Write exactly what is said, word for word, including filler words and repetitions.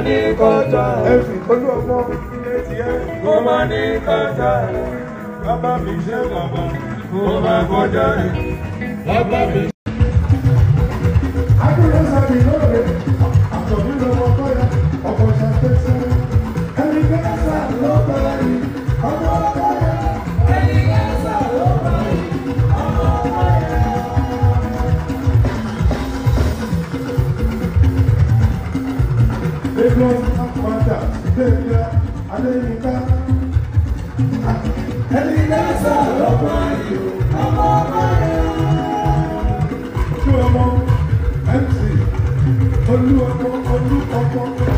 ní kọjá. Ẹ̀sìn olú ọmọ ilé tiẹ̀. Ó máa ní kọjá. Bàbá mi ṣe bàbá. Ó máa kọjá. Bàbá mi. Adúlé sábì lóde. Àtọ̀bí lọ́wọ́ bọ́yá. Ọkọ̀ ṣàtẹ́sẹ́. Ẹni gẹ́sà ló bẹ̀rẹ̀ yìí. Ọmọ ọkọ̀ yẹn. Ẹni gẹ́sà ló bẹ̀rẹ̀ yìí. Ọmọ ọkọ̀ yẹn. Lagos Apata Ìgbéga Adéyínká. Ẹni gẹ́sà ló bẹ̀rẹ̀ yìí. Ọmọ ọkọ̀ yẹn. Olú ọmọ M C Olú ọmọ Olú ọmọ.